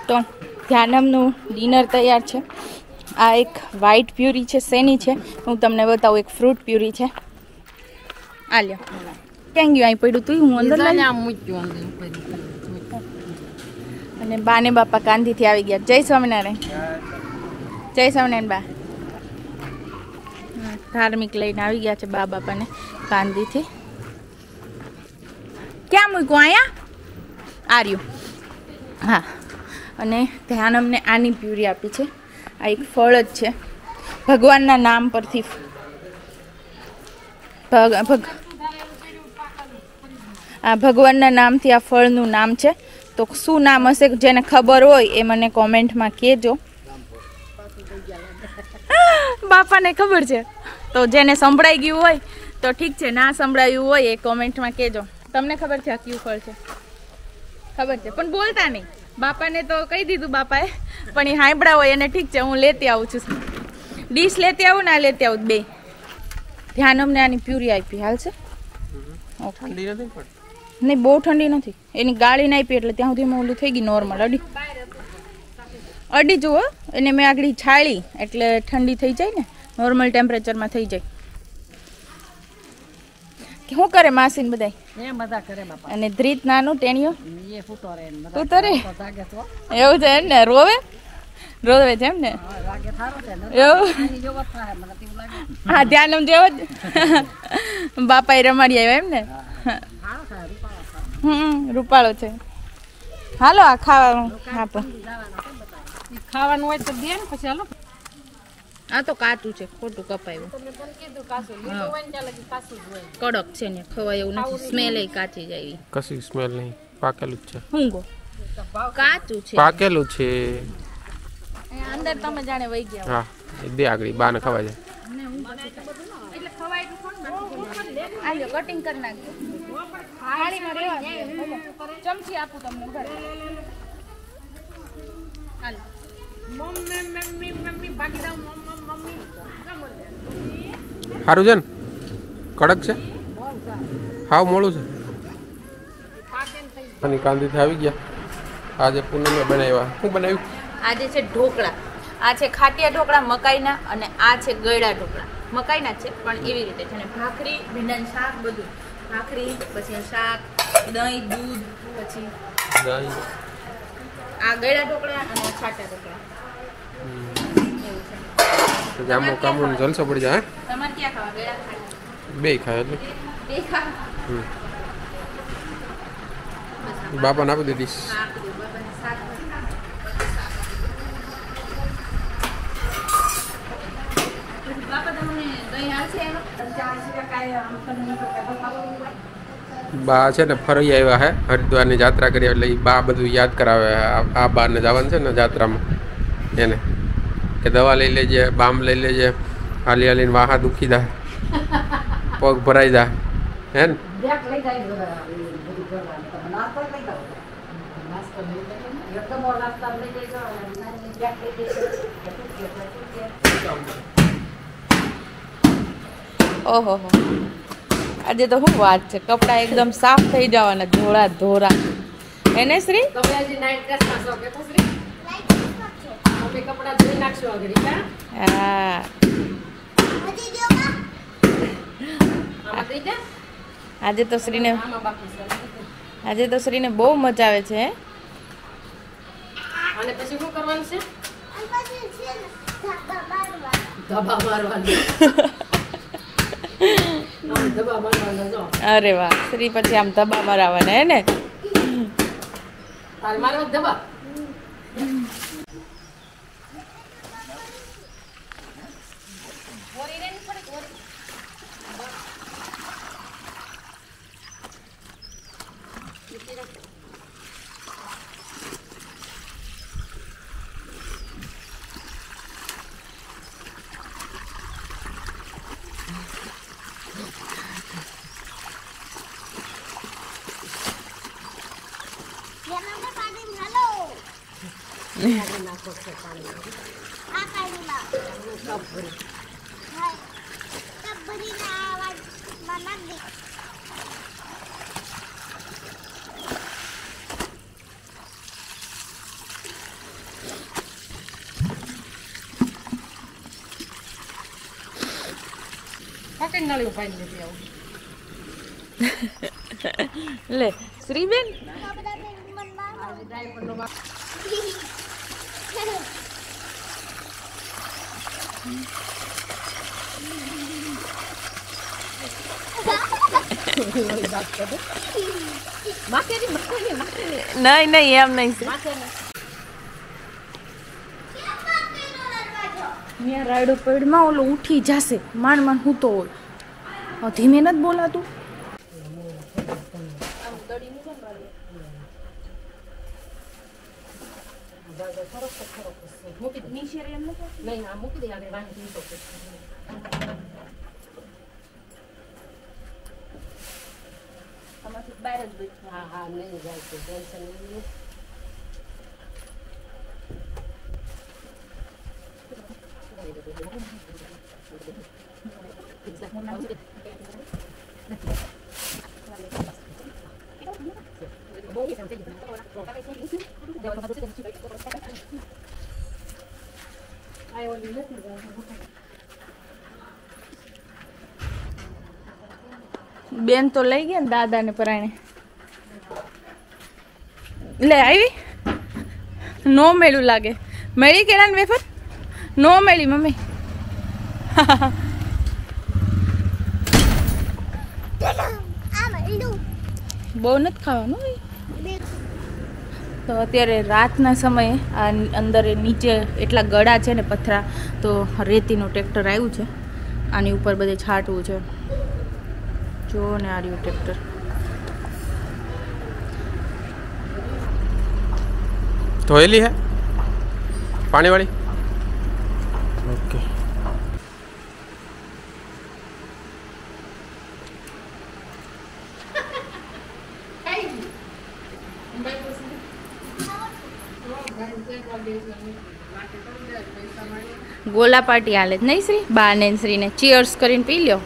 તો ધ્યાનમનું ડિનર તૈયાર છે. આ એક વ્હાઈટ પ્યુરી છે. શેની છે હું તમને બતાવું. એક ફ્રૂટ પ્યુરી છે. આ લ્યો. ક્યાં ગયું? અહીં પડ્યું તું. હું અંદર લઈ અને બા ને બાપા કાંધીથી આવી ગયા. જય સ્વામિનારાયણ. જય સ્વામિનારાયણ બા. ધાર્મિક લઈને આવી ગયા છે બા બાપાને કાંધીથી. ક્યાં મૂક્યું? અહીંયા આર્યું. હા, અને ધ્યાન અમને આની પ્યુરી આપી છે. આ એક ફળ જ છે. ભગવાનના નામ પરથી ભગવાનના નામથી આ ફળનું નામ છે. તો શું નામ હશે? જેને ખબર હોય એ મને કોમેન્ટમાં કહેજો. બાપાને ખબર છે તો જેને સંભળાઈ ગયું હોય તો ઠીક છે, ના સંભળાયું હોય એ કોમેન્ટમાં કહેજો. તમને ખબર છે આ કયું ફળ છે? ખબર છે પણ બોલતા નહીં. બાપાને તો કહી દીધું બાપાએ, પણ એ હાંભળા હોય એને ઠીક છે. હું લેતી આવું છું. ડીશ લેતી આવું ને આ લેતી આવું બે. ધ્યાન અમને આની પ્યુરી આપી. હાલ છે? ઓકે. નહીં, બહુ ઠંડી નથી. એની ગાળી ના આપી એટલે ત્યાં સુધી ઓલું થઈ ગઈ નોર્મલ. અડી જુઓ એને મેં આગળ છાળી એટલે ઠંડી થઈ જાય ને, નોર્મલ ટેમ્પરેચરમાં થઈ જાય. શું કરે માસીન બધાય? અને ધ્રીત નાનું ટેણીઓ ઉતરે એવું છે એમ ને? રોવે છે એમ ને? એવું? હા, ધ્યાન જેવો જ બાપા એ રમાડી આવ્યા એમ ને? રૂપાળો છે. હાલો આ ખાવાનું આપો. ખાવાનું હોય તો દે ને પછી. હાલો, આ તો કાચું છે, ખોટું કપાયું. કડક છે ને, ખવાય એવું નથી. સ્મેલ એ કાચી જાય. કશી સ્મેલ નહીં, પાકેલું જ છે. હું ગો કાચું છે, પાકેલું છે. અંદર તમે જાણે વહી ગયા. હા, દે આગળ બાને ખવાય જાય. એટલે ખવાય તો કોણ આલ્યો કટિંગ કરી નાખજો. થાળીમાં રહેવા દે. ચમચી આપું તમને. ઘરે હાલ. સારું છે ને? કડક છે? હાવ મોડું છે. અને કાંદીથી આવી ગયા. આજે પૂનમે બનાવ્યા. શું બનાવ્યું? આજે છે ઢોકળા. આ છે ખાટિયા ઢોકળા મકાઈના, અને આ છે ગળ્યા ઢોકળા. મકાઈના છે પણ એવી રીતે છે ને. ભાખરી, ભીંડાનું શાક, બધું. ભાખરી, પછી શાક, દહીં, દૂધ, પછી દહીં. આ ગળ્યા ઢોકળા અને ખાટા ઢોકળા. જામો કામો જલસો પડી જાય. તમારે ક્યાં ખાવા? ગળ્યા ખાટા? બે ખાય એટલે બે ખાવા. બાપાને આપી દીધી. બા છે ને ફરી આવ્યા હે હરિદ્વારની યાત્રા કરી એટલે એ બા બધું યાદ કરાવે. આ બાને જવાનું છે ને યાત્રામાં, એને કે દવા લઈ લેજે, બામ લઈ લેજે, હાલી હાલીને વાહા દુખી દા, પગ ભરાઈ દા હે ને. ઓહો, આજે તો શું વાત છે. કપડા એકદમ સાફ થઈ જવાના, ધોળા ધોરા. એને શ્રી હા, આજે તો શ્રીને બહુ મજા આવે છે. અને પછી શું કરવાનું છે? ધબા મારવાનું. અરે વાહ, શ્રી પછી આમ ધબા મારવાના હે ને? ધબા લે શ્રીબેન નહીં નહીં એમ નહીં અહીંયા રાયડો પેડમાં ઓલો ઉઠી જશે માંડ માંડ હું તો હોય ધીમે નથી બોલાતું બેન તો લઈ ગયા ને દાદા ને પરાણે લે આવી નો મેળું લાગે મેળી કેળા ને વેફર નો મેળી મમ્મી બહુ નથી ખાવાનું તો અત્યારે રાતના સમયે આ અંદર નીચે એટલા ગળા છે ને પથરા તો રેતીનું ટ્રેક્ટર આવ્યું છે આની ઉપર બધે છાંટવું છે જો ને આ રહ્યું ટ્રેક્ટર ધોયેલી હે પાણી વાળી ઓકે ગોલા પાર્ટી હાલે જ નહીં શ્રી બા ને શ્રીને ચીયર્સ કરીને પી લ્યો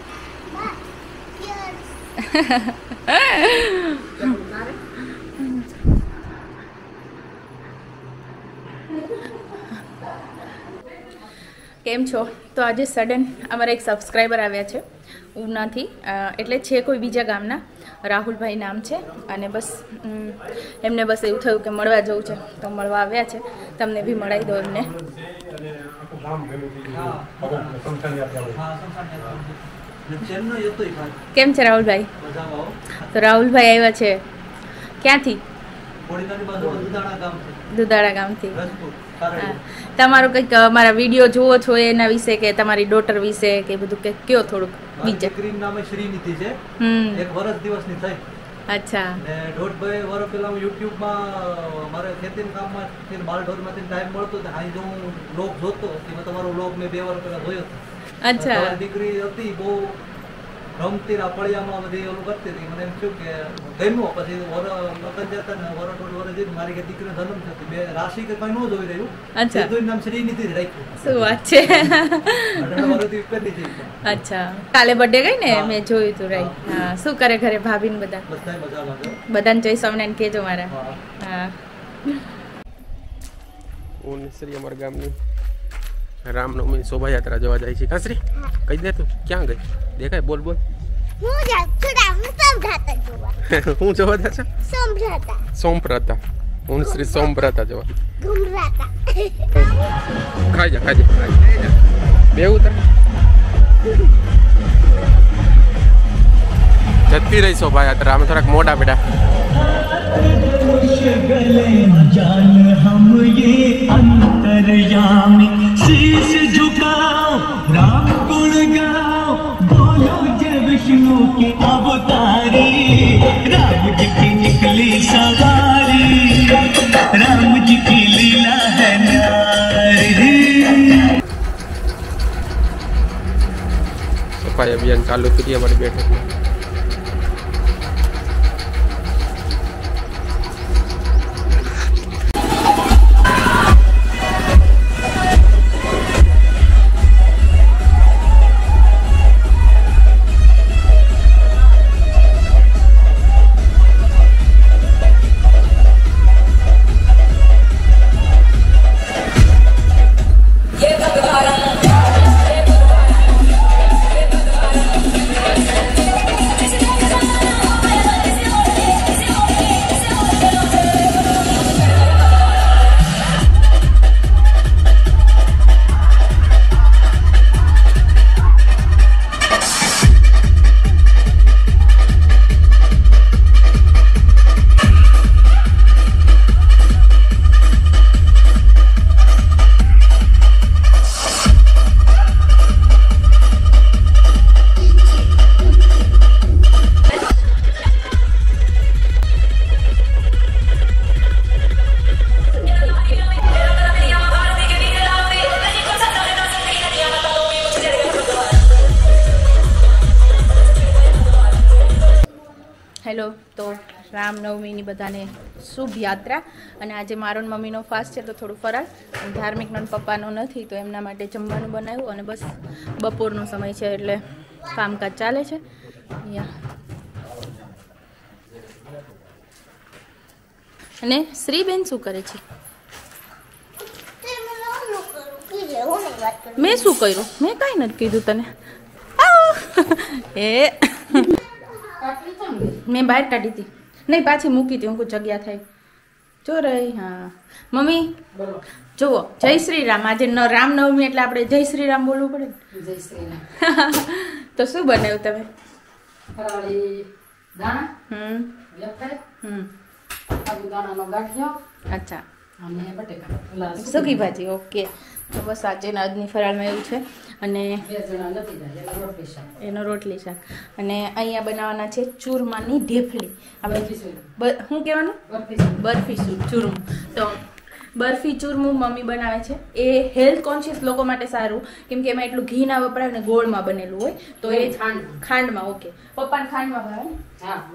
કેમ છો તો આજે સડન અમારા એક સબસ્ક્રાઈબર આવ્યા છે ઉનાથી એટલે છે કોઈ બીજા ગામના રાહુલભાઈ નામ છે અને બસ એમને બસ એવું થયું કે મળવા જવું છે તો મળવા આવ્યા છે તમને બી મળાવી દો એમને કેમ છે રાહુલભાઈ તો રાહુલભાઈ આવ્યા છે ક્યાંથી દુધાળા ગામથી તમારો કંઈક અમારા વિડીયો જોવો છો એના વિશે કે તમારી ડોટર વિશે કે બધું કે કયો થોડુંક બીજા દીકરીનું નામ શ્રીનિધિ છે એક વર્ષ દિવસની થઈ અચ્છા ને 1.5 વર્ષ પહેલા હું યુટ્યુબમાં મારે ખેતીના કામમાં બાલઢોરમાંથી ટાઈમ મળતો તો અહીં જો હું બ્લોગ જોતો એમાં તમારો બ્લોગ મેં 2 વર્ષ પહેલા જોયો હતો અચ્છા દીકરી હતી બહુ રમતી ફળિયામાં બધી ઓલું કરતી હતી મને એમ થયું કે ગમ્યું પછી લગ્ન જતા ને વર્ષ 1.5 વર્ષ જઈને મારી દીકરીનો જન્મ થયો બે રાશિ કે કઈ ન જોઈ રહ્યું અચ્છા નામ શ્રીનિધિ રાખ્યું શું વાત છે 18 વર્ષથી ઉપરની છે અચ્છા કાલે બર્થડે ગઈ ને મેં જોયું તું રાઈટ હા શું કરે ઘરે ભાભી ને બધા બધા મજામાં છે બધાને જય સ્વામિનારાયણ કહેજો મારા હા હું શ્રી અમારા ગામની રામનવમી શોભાયાત્રા જોવા જાય છે કાશ્રી કહી દે તું ક્યાં ગઈ દેખાય બોલ બોલ હું સમજાતા જોવા હું જોવા જા છે સમજાતા સોમપ્રતા હું શ્રી સોમપ્રતા જોવા ગુમરાતા ખાઈ જા બે ઉતર જતી રહી શોભાયાત્રા અમે થોડાક મોટા બેટા हम ये अंतर्यामी शीश झुकाओ राम गुण गाओ बोलो जय विष्णु के अवतारी राम जी की निकली सवारी राम जी की लीला है न्यारी સફાઈ અભિયાન ચાલુ કરી અમારી બેઠકમાં હેલો. તો રામનવમીની બધાને શુભ યાત્રા. અને આજે મારો ને મમ્મીનો ફાસ્ટ છે તો થોડું ફરાળ, ધાર્મિકનો ને પપ્પાનો નથી તો એમના માટે જમવાનું બનાવ્યું. અને બસ બપોરનો સમય છે એટલે કામકાજ ચાલે છે. અને શ્રીબેન શું કરે છે? મેં શું કર્યું? મેં કાંઈ નથી કીધું તને. એ મેં બહાર કાઢી હતી, નહીં પાછી મૂકી હતી. હું કોઈ જગ્યા થાય જો રહી. હા મમ્મી જુઓ, જય શ્રી રામ. આજે રામનવમી એટલે આપણે જય શ્રી રામ બોલવું પડે ને. જય શ્રી રામ. તો શું બનાવ્યું તમે? ફરાળી દાણા, વેફર, સાબુદાણાનો ગાંઠિયો અચ્છા, અને બટેકા સૂકી ભાજી. ઓકે. તો બસ આજે આજની ફરાળમાં એવું છે. અને 2 જણા નથી જાય એટલે રોટલી શાક. એનો રોટલી શાક. અને અહીંયા બનાવવાના છે ચૂરમાની ઢેફલી. આપણે શું કહેવાનું? બરફી ચૂરમું. તો બરફી ચૂરમું મમ્મી બનાવે છે. એ હેલ્થ કોન્શિયસ લોકો માટે સારું, કેમ કે એમાં એટલું ઘી ના વપરાય ને ગોળમાં બનેલું હોય. તો એ ખાંડમાં. ઓકે. પપ્પાને ખાંડમાં ભાવે ને?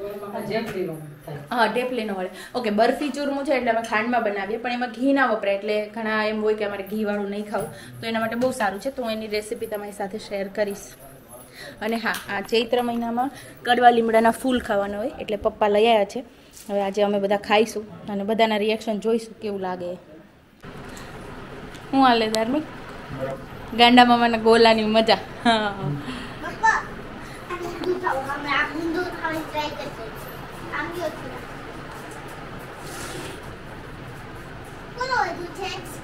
હા, ઢેફલીનો વળે. ઓકે. બરફી ચૂરમું છે એટલે અમે ખાંડમાં બનાવીએ, પણ એમાં ઘી ના વપરાય. એટલે ઘણા એમ હોય કે અમારે ઘી વાળું નહીં ખાવું, તો એના માટે બહુ સારું છે. તો હું એની રેસીપી તમારી સાથે શેર કરીશ. અને હા, આ ચૈત્ર મહિનામાં કડવા લીમડાના ફૂલ ખાવાના હોય એટલે પપ્પા લઈ આવ્યા છે. હવે આજે અમે બધા ખાઈશું અને બધાના રિએક્શન જોઈશું કેવું લાગે. હું હાલે ધાર્મિક? ગાંડા મામાના ગોલાની મજા. હા પપ્પા આ ગુંદુ ખાવ. અમે આ ગુંદુ ખાવાની ટ્રાય કરશે. આમ ગયો થોડા. કોનો વધુ છે?